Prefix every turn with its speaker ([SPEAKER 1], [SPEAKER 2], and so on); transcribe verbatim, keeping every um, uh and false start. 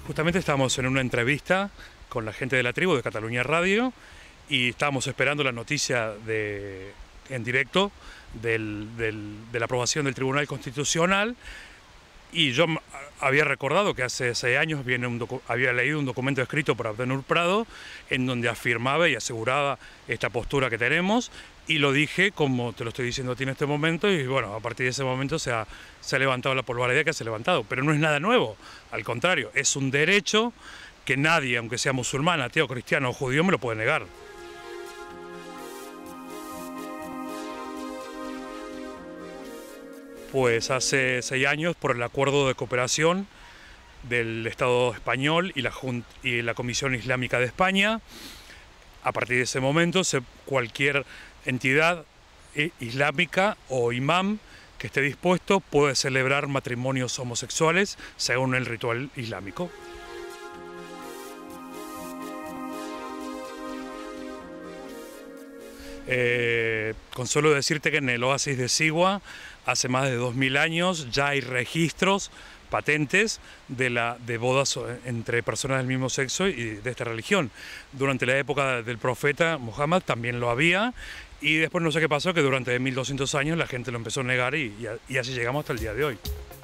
[SPEAKER 1] Justamente estábamos en una entrevista con la gente de la tribu de Cataluña Radio y estábamos esperando la noticia de, en directo del, del, de la aprobación del Tribunal Constitucional, y yo había recordado que hace seis años viene un había leído un documento escrito por Abdenur Prado en donde afirmaba y aseguraba esta postura que tenemos, y lo dije como te lo estoy diciendo a ti en este momento, y bueno, a partir de ese momento se ha, se ha levantado la polvareda que se ha levantado, pero no es nada nuevo, al contrario, es un derecho que nadie, aunque sea musulmán, ateo, cristiano o judío, me lo puede negar. Pues hace seis años, por el acuerdo de cooperación del Estado español y la, Junta, y la Comisión Islámica de España, a partir de ese momento se, cualquier entidad islámica o imam que esté dispuesto puede celebrar matrimonios homosexuales según el ritual islámico. Eh, con solo decirte que en el oasis de Sigua, hace más de dos mil años, ya hay registros, patentes de, la, de bodas entre personas del mismo sexo y de esta religión. Durante la época del profeta Muhammad también lo había, y después no sé qué pasó, que durante mil doscientos años la gente lo empezó a negar y, y, y así llegamos hasta el día de hoy.